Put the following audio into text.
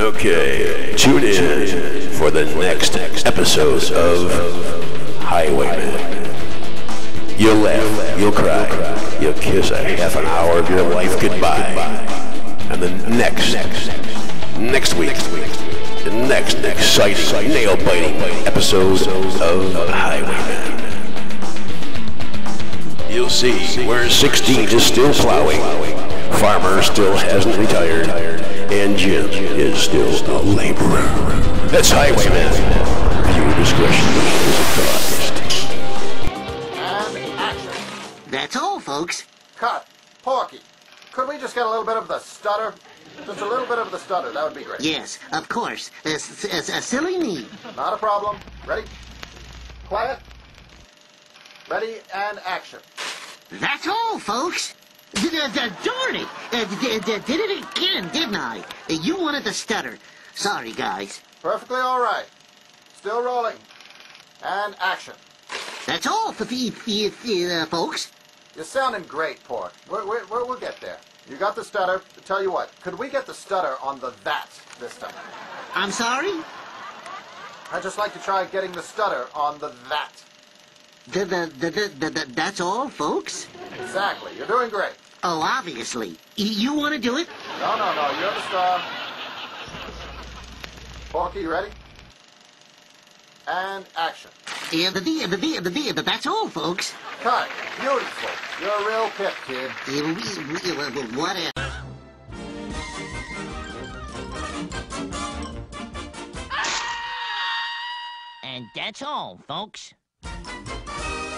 Okay, tune in for the next episode of Highwayman. You'll laugh, you'll cry, you'll kiss a half an hour of your life goodbye. And the next week, the next exciting, nail-biting episode of Highwayman. You'll see where 16 is still plowing, Farmer still hasn't retired, and Jim is still a laborer. That's Highwayman. Viewer discretion is advised. And action. That's all, folks. Cut. Porky, could we just get a little bit of the stutter? Just a little bit of the stutter, that would be great. Yes, of course. A silly me. Not a problem. Ready? Quiet. Ready and action. That's all, folks. Darn it! Did it again, didn't I? You wanted to stutter. Sorry, guys. Perfectly all right. Still rolling. And action. That's all, folks. You're sounding great, Pork. We'll get there. You got the stutter. Tell you what, could we get the stutter on the that this time? I'm sorry? I'd just like to try getting the stutter on the that. That's all, folks? Exactly. You're doing great. Oh, obviously. You want to do it? No. You're the star. Porky, you ready? And action. That's all, folks. Cut. Beautiful. You're a real pip, kid. Whatever. And that's all, folks.